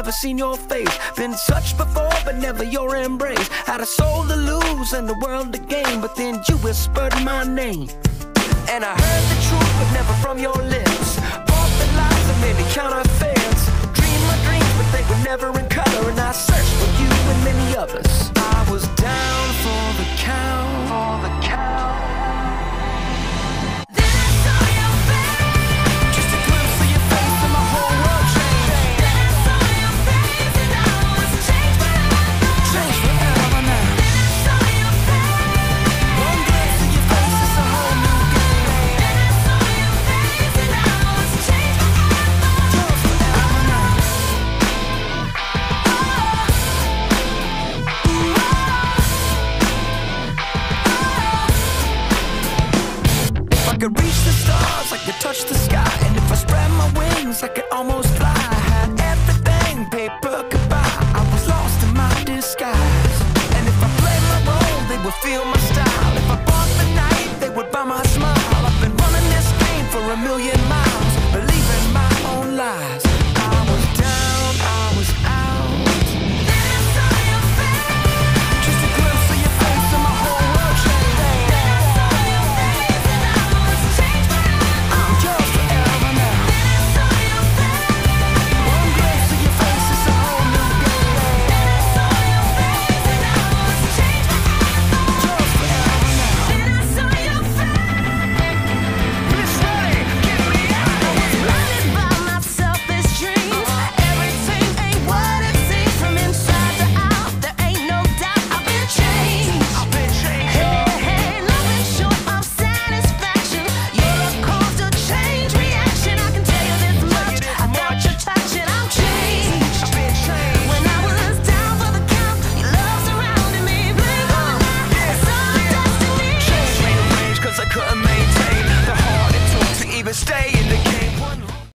never seen your face. Been touched before, but never your embrace. Had a soul to lose and the world to gain, but then you whispered my name. And I heard the truth, but never from your lips. Bought the lies of many counterfeits. Dreamed my dreams, but they were never in color. And I searched for you and many others. I was down for the count. Then I saw your face. Just a glimpse of your face and my whole world changed. Then I saw your face and I was changed forever. Changed forever now. Then I saw your face. One glimpse of your face is a whole new game. Then I saw your face and I was changed forever. Forever now. If I could reach the stars, I could touch the sky. And if I spread my wings, I could almost fly. I had everything, paper could buy. I was lost in my disguise. And if I played my role, they would feel my